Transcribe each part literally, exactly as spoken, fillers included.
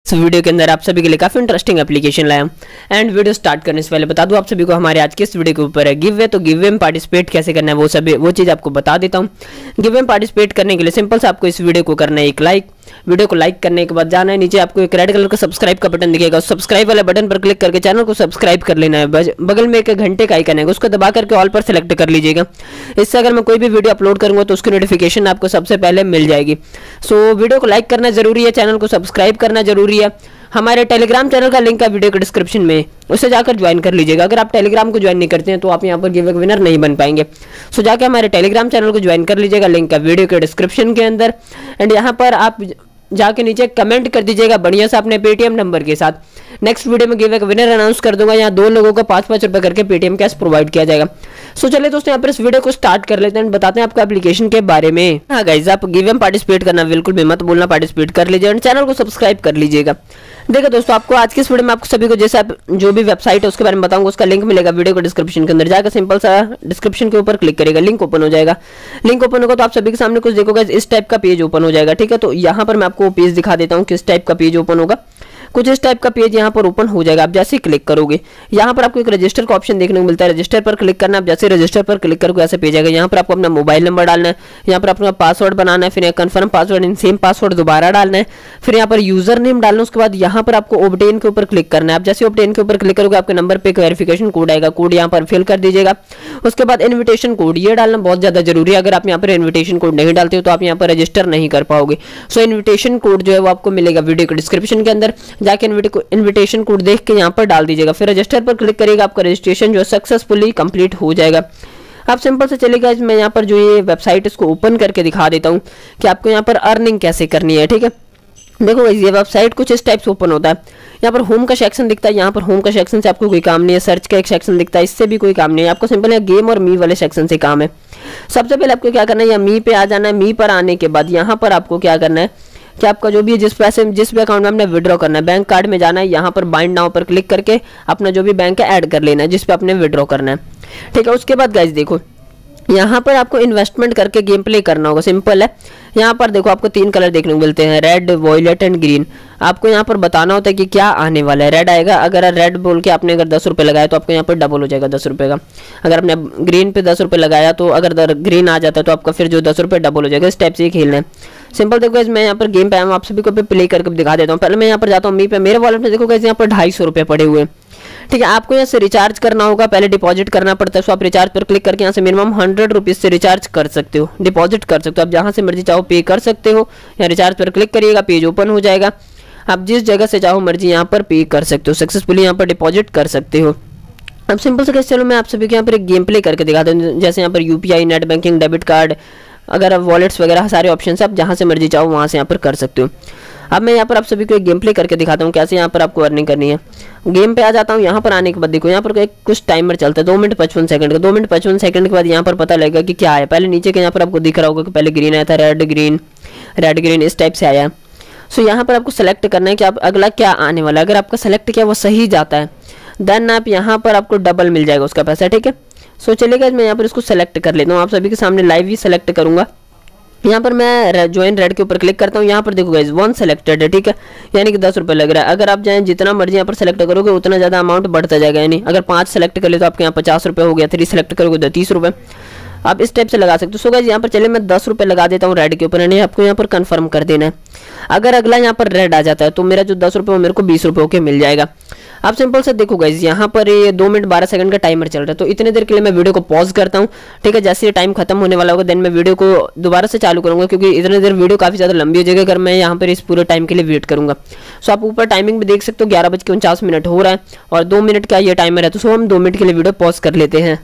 इस वीडियो के अंदर आप सभी के लिए काफी इंटरेस्टिंग एप्लीकेशन लाया हूं। एंड वीडियो स्टार्ट करने से पहले बता दूं आप सभी को हमारे आज के इस वीडियो के ऊपर है गिव वे। तो गिव वे में पार्टिसिपेट कैसे करना है वो सभी वो चीज आपको बता देता हूं। गिव वे में पार्टिसिपेट करने के लिए सिंपल से आपको इस वीडियो को करना है एक लाइक। वीडियो को लाइक करने के बाद जाना है नीचे, आपको एक रेड कलर का सब्सक्राइब का बटन दिखेगा, उस सब्सक्राइब वाले बटन पर क्लिक करके चैनल को सब्सक्राइब कर लेना है। बगल में एक घंटे का आइकन है, उसको दबा करके ऑल पर सेलेक्ट कर लीजिएगा। इससे अगर मैं कोई भी वीडियो अपलोड करूंगा तो उसकी नोटिफिकेशन आपको सबसे पहले मिल जाएगी। सो वीडियो को लाइक करना जरूरी है, चैनल को सब्सक्राइब करना जरूरी है। हमारे टेलीग्राम चैनल का लिंक है वीडियो के डिस्क्रिप्शन में, उसे जाकर ज्वाइन कर लीजिएगा। अगर आप टेलीग्राम को ज्वाइन नहीं करते हैं तो आप यहाँ पर गिव अवे विनर नहीं बन पाएंगे। सो जाके हमारे टेलीग्राम चैनल को ज्वाइन कर लीजिएगा, लिंक है वीडियो के डिस्क्रिप्शन के अंदर। एंड यहाँ पर आप जाके नीचे कमेंट कर दीजिएगा बढ़िया से अपने पेटीएम नंबर के साथ। नेक्स्ट वीडियो में गिव अवे विनर अनाउंस कर दूंगा, यहाँ दो लोगों को पाँच पाँच रुपए करके पेटीएम कैश प्रोवाइड किया जाएगा। सो चलिए दोस्तों यहाँ पर इस वीडियो को स्टार्ट कर लेते हैं, बताते हैं आपको एप्लीकेशन के बारे में। हाँ गाइस, आप गिव अवे में पार्टिसिपेट करना बिल्कुल भी मत भूलना, पार्टिसिपेट कर लीजिए एंड चैनल को सब्सक्राइब कर लीजिएगा। देखो दोस्तों, आपको आज की इस वीडियो में आपको सभी को जैसे आप जो भी वेबसाइट है उसके बारे में बताऊंगा, उसका लिंक मिलेगा वीडियो को डिस्क्रिप्शन के अंदर। जाकर सिंपल सा डिस्क्रिप्शन के ऊपर क्लिक करेगा, लिंक ओपन हो जाएगा। लिंक ओपन होगा तो आप सभी के सामने कुछ देखोगे इस टाइप का पेज ओपन हो जाएगा। ठीक है, तो यहाँ पर मैं आपको पेज दिखा देता हूँ किस टाइप का पेज ओपन होगा। कुछ इस टाइप का पेज यहाँ पर ओपन हो जाएगा। आप जैसे क्लिक करोगे यहाँ पर आपको एक रजिस्टर का ऑप्शन देखने को मिलता है, रजिस्टर पर क्लिक करना। आप जैसे रजिस्टर पर क्लिक करोगे ऐसे पेज आएगा। यहाँ पर आपको अपना मोबाइल नंबर डालना है, यहाँ पर अपना पासवर्ड बनाना है, फिर यहाँ confirm password in same password दोबारा डालना है, फिर यहाँ पर यूजर नेम डालना है। उसके बाद यहाँ पर आपको ऑब्टेन के ऊपर क्लिक करना है। आप जैसे ऑब्टेन के ऊपर क्लिक करोगे आपके नंबर पे वेरिफिकेशन कोड आएगा, कोड यहाँ पर फिल कर दीजिएगा। उसके बाद इन्विटेशन कोड ये डालना बहुत ज्यादा जरूरी है। अगर आप यहाँ पर इन्विटेशन कोड नहीं डालते हो तो आप यहाँ पर रजिस्टर नहीं कर पाओगे। सो इन्विटेशन कोड जो है वो आपको मिलेगा वीडियो के डिस्क्रिप्शन के अंदर। जाके इन्विटेशन कोड देख के यहाँ पर डाल दीजिएगा, फिर रजिस्टर पर क्लिक करिएगा। आपका रजिस्ट्रेशन जो है सक्सेसफुली कंप्लीट हो जाएगा। आप सिंपल से चलिएगा, मैं यहाँ पर जो ये वेबसाइट इसको ओपन करके दिखा देता हूँ कि आपको यहाँ पर अर्निंग कैसे करनी है। ठीक है, देखो ये वेबसाइट कुछ इस टाइप से ओपन होता है। यहाँ पर होम का सेक्शन दिखता है, यहाँ पर होम का सेक्शन से आपको कोई काम नहीं है। सर्च का एक सेक्शन दिखता है, इससे भी कोई काम नहीं है आपको। सिंपल है गेम और मी वाले सेक्शन से काम है। सबसे पहले आपको क्या करना है, यहाँ मी पे आ जाना है। मी पर आने के बाद यहाँ पर आपको क्या करना है कि आपका जो भी जिस पैसे जिस भी अकाउंट में आपने विड्रॉ करना है, बैंक कार्ड में जाना है। यहाँ पर बाइंड नाउ पर क्लिक करके अपना जो भी बैंक है ऐड कर लेना है जिस पे आपने विड्रॉ करना है। ठीक है, उसके बाद गाइस देखो यहाँ पर आपको इन्वेस्टमेंट करके गेम प्ले करना होगा। सिंपल है, यहाँ पर देखो आपको तीन कलर देखने को मिलते हैं, रेड, वॉयलेट एंड ग्रीन। आपको यहाँ पर बताना होता है कि क्या आने वाला है। रेड आएगा, अगर रेड बोल के आपने अगर दस रुपये लगाया तो आपको यहाँ पर डबल हो जाएगा दस रुपये का। अगर आपने ग्रीन पे दस रुपये लगाया तो अगर ग्रीन आ जाता है तो आपका फिर जो दस रुपये डबल हो जाएगा। इस टाइप से ही खेलना है। सिंपल देखो मैं यहाँ पर गेम पे आया हूँ, आप सभी को प्ले करके दिखा देता हूँ। पहले मैं यहाँ पर जाता हूँ मी पे, मेरे वॉलेट में देखो गाइस यहाँ पर ढाई सौ रुपये पड़े हुए हैं। ठीक है, आपको यहाँ से रिचार्ज करना होगा, पहले डिपॉजिट करना पड़ता है। सो आप रिचार्ज पर क्लिक करके यहाँ से मिनिमम हंड्रेड रुपीज से रिचार्ज कर सकते हो, डिपॉजिट कर सकते हो। आप जहाँ से मर्जी चाहो पे कर सकते हो। यहाँ रिचार्ज पर क्लिक करिएगा, पेज ओपन हो जाएगा। आप जिस जगह से चाहो मर्जी यहाँ पर पे कर सकते हो, सक्सेसफुली यहाँ पर डिपॉजिट कर सकते हो। अब सिंपल से कैसे, चलो मैं आप सभी को यहाँ पर एक गेम प्ले करके दिखाता हूँ। जैसे यहाँ पर UPI, net banking, debit card, अगर आप वॉलेट्स वगैरह सारे ऑप्शन आप जहाँ से मर्जी चाहो वहाँ से यहाँ पर कर सकते हो। अब मैं यहाँ पर आप सभी को एक गेम प्ले करके दिखाता हूँ कैसे यहाँ पर आपको अर्निंग करनी है। गेम पे आ जाता हूँ। यहाँ पर आने के बाद देखो यहाँ पर एक कुछ टाइमर चलता है दो मिनट पचपन सेकंड का। दो मिनट पचपन सेकंड के बाद यहाँ पर पता लगेगा कि क्या है। पहले नीचे के यहाँ पर आपको दिख रहा होगा कि पहले ग्रीन आया था, रेड ग्रीन रेड ग्रीन इस टाइप से आया। सो यहाँ पर आपको सेलेक्ट करना है कि आप अगला क्या आने वाला है। अगर आपका सेलेक्ट किया वो सही जाता है देन आप यहाँ पर आपको डबल मिल जाएगा उसका पैसा। ठीक है, सो चलिएगा मैं यहाँ पर इसको सेलेक्ट कर लेता हूँ। आप सभी के सामने लाइव ही सेलेक्ट करूंगा। यहाँ पर मैं ज्वाइन रेड के ऊपर क्लिक करता हूँ। यहाँ पर देखो गाइस वन सेलेक्टेड है। ठीक है, यानी कि दस रुपये लग रहा है। अगर आप जाएं जितना मर्जी यहाँ पर सेलेक्ट करोगे उतना ज़्यादा अमाउंट बढ़ता जाएगा। यानी अगर पाँच सेलेक्ट कर ले तो आपके यहाँ पचास रुपये हो गया, थ्री सेलेक्ट करोगे तो तीस रुपये। आप इस टाइप से लगा सकते हो। सो गाइस यहाँ पर चलिए मैं दस रुपये लगा देता हूँ रेड के ऊपर, यानी आपको यहाँ पर कंफर्म कर देना है। अगर अगला यहाँ पर रेड आ जाता है तो मेरा जो दस रुपये वो मेरे को बीस रुपये होकर मिल जाएगा। आप सिंपल से देखो गाइस यहाँ पर ये दो मिनट बारह सेकंड का टाइमर चल रहा है। तो इतने देर के लिए मैं वीडियो को पॉज करता हूँ। ठीक है, जैसे ये टाइम खत्म होने वाला होगा देन मैं वीडियो को दोबारा से चालू करूंगा, क्योंकि इतने देर वीडियो काफी ज्यादा लंबी हो जाएगी अगर मैं यहाँ पर इस पूरे टाइम के लिए वेट करूंगा। सो आप ऊपर टाइमिंग भी देख सकते हो, ग्यारह बज के उनचास मिनट हो रहा है और दो मिनट का ये टाइमर है। तो सो हम दो मिनट के लिए वीडियो पॉज कर लेते हैं।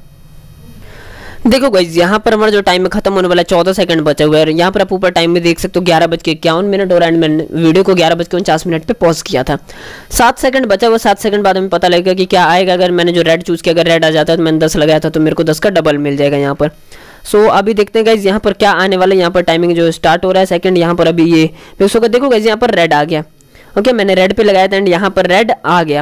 देखो गाइस यहाँ पर हमारा जो टाइम खत्म होने वाला है चौदह सेकंड बचा हुआ है। यहाँ पर आप ऊपर टाइम में देख सकते हो ग्यारह बज के इक्यावन मिनट और एंड मैंने वीडियो को ग्यारह बज के उनचास मिनट पे पॉज किया था। सात सेकंड बचा हुआ, सात सेकंड बाद हमें पता लगेगा कि क्या आएगा। अगर मैंने जो रेड चूज किया, अगर रेड आ जाता है तो मैंने दस लगाया था तो मेरे को दस का डबल मिल जाएगा यहाँ पर। सो so, अभी देखते हैं गाइस यहाँ पर क्या आने वाला है। यहाँ पर टाइमिंग जो स्टार्ट हो रहा है सेकंड, यहाँ पर अभी ये देखो गाइस यहाँ पर रेड आ गया। ओके, मैंने रेड पे लगाया था एंड यहाँ पर रेड आ गया।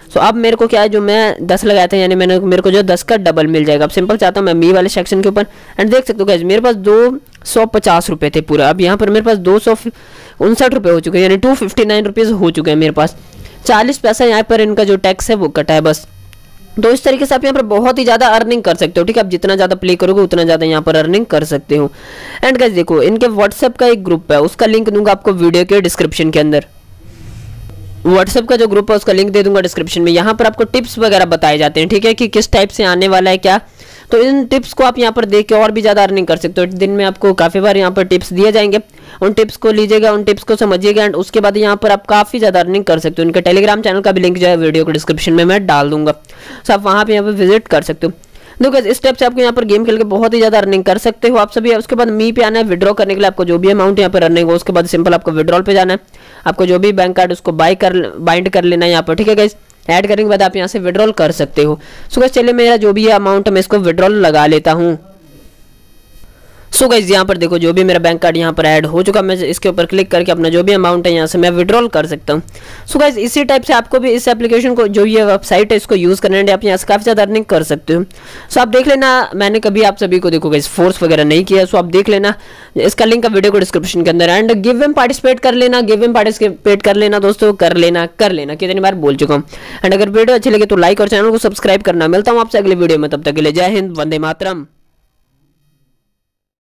सो अब मेरे को क्या है, जो मैं दस लगाया था यानी मैंने मेरे को जो दस का डबल मिल जाएगा। अब सिंपल चाहता हूँ मैं मी वाले सेक्शन के ऊपर, एंड देख सकते हो गाइस मेरे पास दो सौ पचास रुपये थे पूरा। अब यहाँ पर मेरे पास दो सौ उनसठ रुपये हो चुके हैं, यानी टू फिफ्टी नाइन रुपीज़ हो चुके हैं मेरे पास। चालीस पैसा यहाँ पर इनका जो टैक्स है वो कटा है बस। तो इस तरीके से आप यहाँ पर बहुत ही ज़्यादा अर्निंग कर सकते हो, ठीक है। आप जितना ज़्यादा प्ले करोगे उतना ज़्यादा यहाँ पर अर्निंग कर सकते हो। एंड गाइस देखो इनके व्हाट्सएप का एक ग्रुप है, उसका लिंक दूंगा आपको वीडियो के डिस्क्रिप्शन के अंदर। व्हाट्सएप का जो ग्रुप है उसका लिंक दे दूंगा डिस्क्रिप्शन में। यहाँ पर आपको टिप्स वगैरह बताए जाते हैं, ठीक है, कि किस टाइप से आने वाला है क्या। तो इन टिप्स को आप यहाँ पर देख के और भी ज़्यादा अर्निंग कर सकते हो। दिन में आपको काफ़ी बार यहाँ पर टिप्स दिए जाएंगे, उन टिप्स को लीजिएगा, उन टिप्स को समझिएगा, एंड उसके बाद यहाँ पर आप काफ़ी ज़्यादा अर्निंग कर सकते हो। इनके टेलीग्राम चैनल का भी लिंक जो है वीडियो को डिस्क्रिप्शन में मैं डाल दूंगा, सो आप वहाँ पर यहाँ पर विजिट कर सकते हो। देखो इस स्टेप से आपको यहाँ पर गेम खेल के बहुत ही ज़्यादा अर्निंग कर सकते हो आप सभी। उसके बाद मी पे आना है, विड्रॉ करने के लिए आपको जो भी अमाउंट यहाँ पर अर्निंग हो उसके बाद सिंपल आपको विड्रॉल पे जाना है। आपको जो भी बैंक कार्ड उसको बाय कर बाइंड कर लेना है यहाँ पर, ठीक है गाइस। ऐड करने के बाद आप यहाँ से विड्रॉल कर सकते हो। सो गाइस चलिए मेरा जो भी है अमाउंट मैं इसको विड्रॉल लगा लेता हूँ। सो so गाइस यहाँ पर देखो जो भी मेरा बैंक कार्ड यहाँ पर ऐड हो चुका, मैं इसके ऊपर क्लिक करके अपना जो भी अमाउंट है यहाँ से मैं विड्रॉल कर सकता हूँ। सो so गाइस इसी टाइप से आपको भी इस एप्लीकेशन को, जो ये वेबसाइट है, इसको यूज़ करने आप यहाँ से काफ़ी ज़्यादा अर्निंग कर सकते हो। सो so आप देख लेना, मैंने कभी आप सभी को देखो गाइस फोर्स वगैरह नहीं किया। सो so आप देख लेना, इसका लिंक है वीडियो को डिस्क्रिप्शन के अंदर। एंड गिव एम पार्टिसिपेट कर लेना, गिव एम पार्टिसिपेट कर लेना दोस्तों, कर लेना कर लेना कितनी बार बोल चुका हूँ। एंड अगर वीडियो अच्छी लगे तो लाइक और चैनल को सब्सक्राइब करना। मिलता हूँ आपसे अगले वीडियो में, तब तक के लिए जय हिंद, वंदे मातरम।